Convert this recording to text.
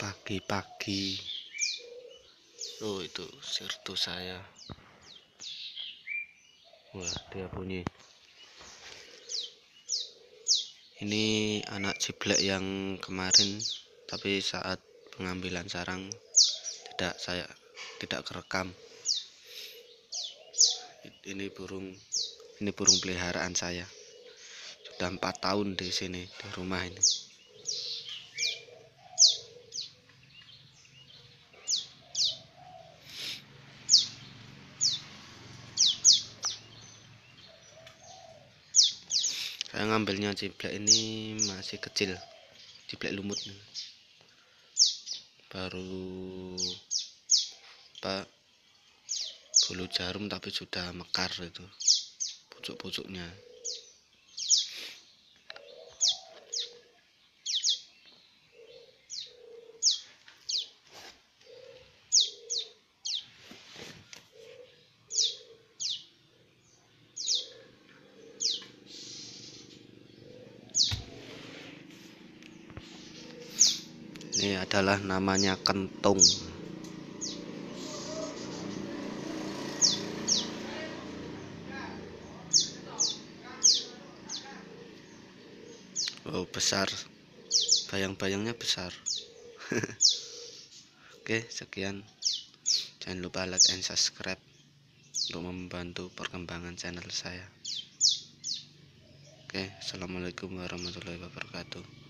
Pagi-pagi. Oh, itu sirtu saya. Wah, dia bunyi. Ini anak jiblek yang kemarin, tapi saat pengambilan sarang saya tidak kerekam. Ini burung peliharaan saya. Sudah 4 tahun di sini, di rumah ini. Saya ngambilnya jiblek ini masih kecil, jiblek lumut, baru bulu jarum tapi sudah mekar itu pucuk-pucuknya. Ini adalah namanya kentung. Oh, besar, bayang-bayangnya besar. Oke, sekian. Jangan lupa like and subscribe untuk membantu perkembangan channel saya. Oke, assalamualaikum warahmatullahi wabarakatuh.